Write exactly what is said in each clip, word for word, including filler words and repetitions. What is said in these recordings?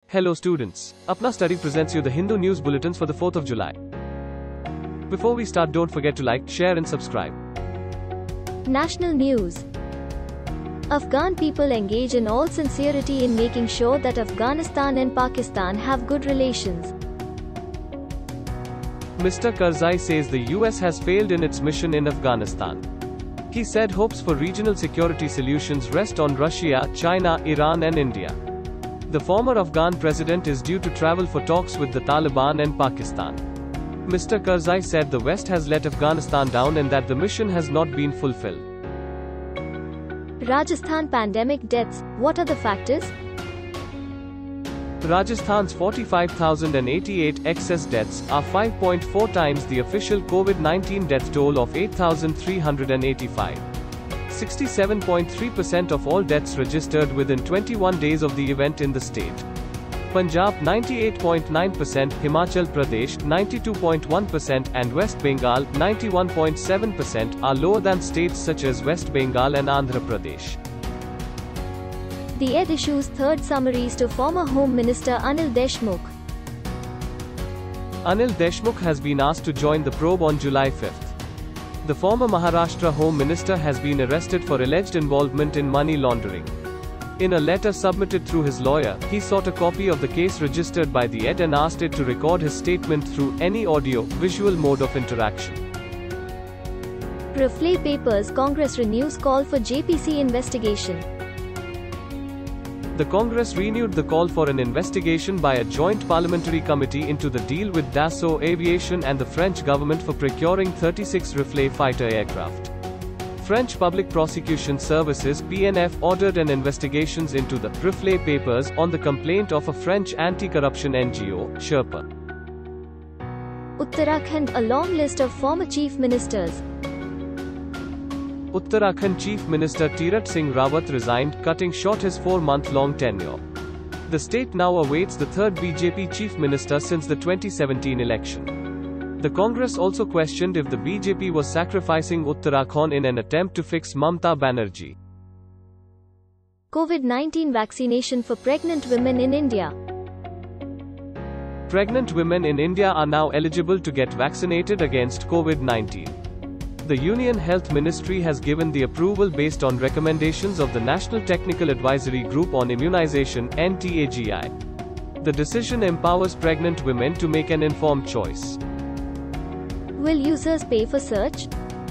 Hello students, Apna Study presents you the Hindu news bulletins for the fourth of July. Before we start, don't forget to like, share and subscribe. National news. Afghan people engage in all sincerity in making sure that Afghanistan and Pakistan have good relations. Mister Karzai says the U S has failed in its mission in Afghanistan. He said hopes for regional security solutions rest on Russia, China, Iran and India. The former Afghan president is due to travel for talks with the Taliban and Pakistan. Mister Karzai said the West has let Afghanistan down and that the mission has not been fulfilled. Rajasthan pandemic deaths, what are the factors? Rajasthan's forty-five thousand eighty-eight excess deaths are five point four times the official COVID nineteen death toll of eight thousand three hundred eighty-five. sixty-seven point three percent of all deaths registered within twenty-one days of the event in the state. Punjab ninety-eight point nine percent, Himachal Pradesh ninety-two point one percent and West Bengal ninety-one point seven percent are lower than states such as West Bengal and Andhra Pradesh. The E D issues third summaries to former Home Minister Anil Deshmukh. Anil Deshmukh has been asked to join the probe on July fifth. The former Maharashtra Home Minister has been arrested for alleged involvement in money laundering. In a letter submitted through his lawyer, he sought a copy of the case registered by the E D and asked it to record his statement through any audio-visual mode of interaction. Rafale Papers Congress renews call for J P C investigation. The Congress renewed the call for an investigation by a joint parliamentary committee into the deal with Dassault Aviation and the French government for procuring thirty-six Rafale fighter aircraft. French Public Prosecution Services (P N F) ordered an investigation into the Rafale Papers on the complaint of a French anti-corruption N G O, Sherpa. Uttarakhand, a long list of former chief ministers. Uttarakhand Chief Minister Tirat Singh Rawat resigned, cutting short his four-month-long tenure. The state now awaits the third B J P chief minister since the twenty seventeen election. The Congress also questioned if the B J P was sacrificing Uttarakhand in an attempt to fix Mamata Banerjee. COVID nineteen vaccination for pregnant women in India. Pregnant women in India are now eligible to get vaccinated against COVID nineteen. The Union Health Ministry has given the approval based on recommendations of the National Technical Advisory Group on Immunization (N T A G I). The decision empowers pregnant women to make an informed choice. Will users pay for search?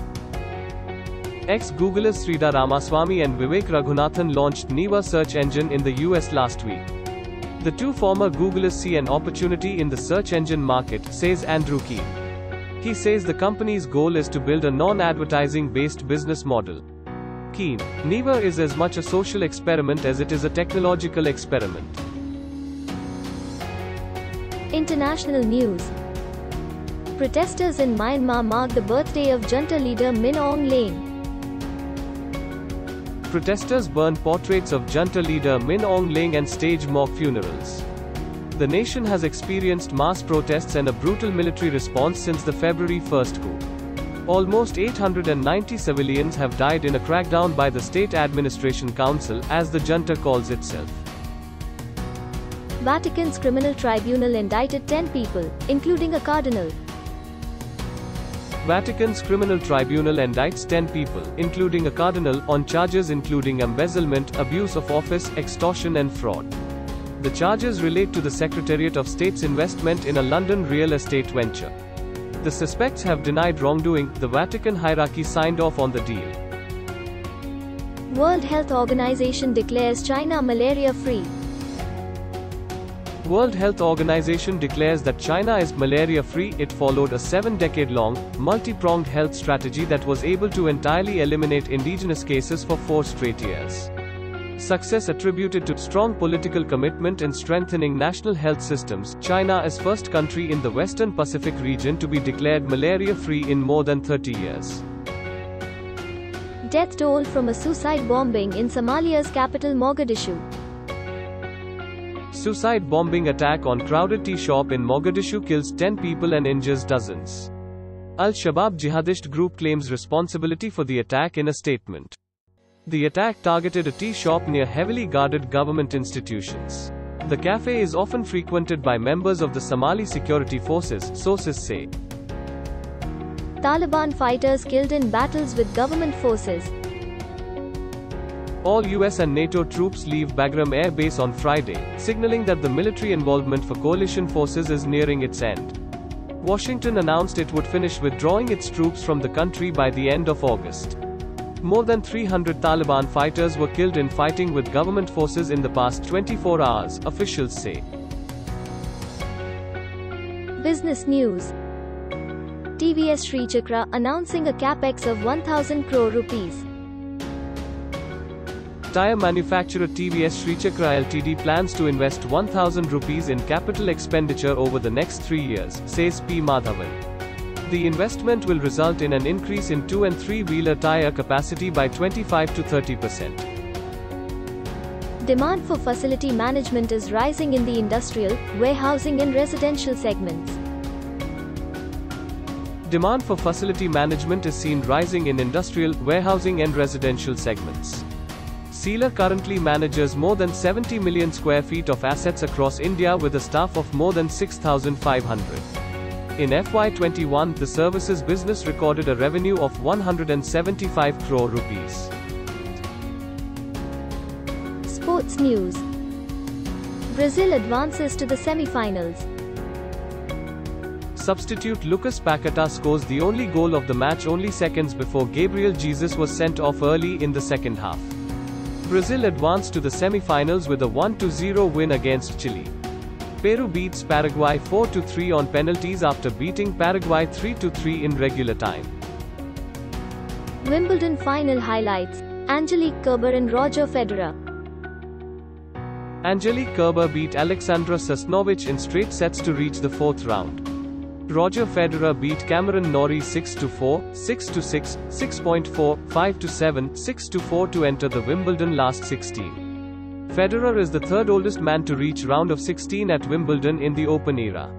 Ex-Googlers Sridhar Ramaswamy and Vivek Raghunathan launched Neeva search engine in the U S last week. The two former Googlers see an opportunity in the search engine market, says Andrew Keen. He says the company's goal is to build a non-advertising based business model. Keen: Neeva is as much a social experiment as it is a technological experiment. International news. Protesters in Myanmar mark the birthday of junta leader Min Aung Hlaing. Protesters burned portraits of junta leader Min Aung Hlaing and staged mock funerals. The nation has experienced mass protests and a brutal military response since the February first coup. Almost eight hundred ninety civilians have died in a crackdown by the State Administration Council, as the junta calls itself. Vatican's criminal tribunal indicted ten people, including a cardinal. Vatican's criminal tribunal indicts ten people, including a cardinal, on charges including embezzlement, abuse of office, extortion and fraud. The charges relate to the Secretariat of State's investment in a London real estate venture. The suspects have denied wrongdoing. The Vatican hierarchy signed off on the deal. World Health Organization declares China malaria-free. World Health Organization declares that China is malaria-free. It followed a seven-decade-long, multi-pronged health strategy that was able to entirely eliminate indigenous cases for four straight years. Success attributed to strong political commitment in strengthening national health systems. China is first country in the Western Pacific region to be declared malaria-free in more than thirty years. Death toll from a suicide bombing in Somalia's capital Mogadishu. Suicide bombing attack on crowded tea shop in Mogadishu kills ten people and injures dozens. Al-Shabaab jihadist group claims responsibility for the attack in a statement. The attack targeted a tea shop near heavily guarded government institutions. The cafe is often frequented by members of the Somali security forces, sources say. Taliban fighters killed in battles with government forces. All U S and NATO troops leave Bagram Air Base on Friday, signaling that the military involvement for coalition forces is nearing its end. Washington announced it would finish withdrawing its troops from the country by the end of August. More than three hundred Taliban fighters were killed in fighting with government forces in the past twenty-four hours, officials say. Business news. T V S Sri Chakra announcing a capex of one thousand crore rupees. Tyre manufacturer T V S Sri Chakra Limited plans to invest one thousand rupees in capital expenditure over the next three years, says P. Madhavan. The investment will result in an increase in two and three-wheeler tyre capacity by twenty-five to thirty percent. Demand for facility management is rising in the industrial, warehousing and residential segments. Demand for facility management is seen rising in industrial, warehousing and residential segments. Sealer currently manages more than seventy million square feet of assets across India with a staff of more than six thousand five hundred. In F Y twenty-one, the services business recorded a revenue of one hundred seventy-five crore rupees. Sports news. Brazil advances to the semi-finals. Substitute Lucas Paquetá scores the only goal of the match only seconds before Gabriel Jesus was sent off early in the second half. Brazil advanced to the semi-finals with a one to zero win against Chile. Peru beats Paraguay four to three on penalties after beating Paraguay three to three in regular time. Wimbledon final highlights. Angelique Kerber and Roger Federer. Angelique Kerber beat Alexandra Sasnovich in straight sets to reach the fourth round. Roger Federer beat Cameron Norrie six to four, six to six, six point four, five to seven, six to four to enter the Wimbledon last sixteen. Federer is the third oldest man to reach round of sixteen at Wimbledon in the Open era.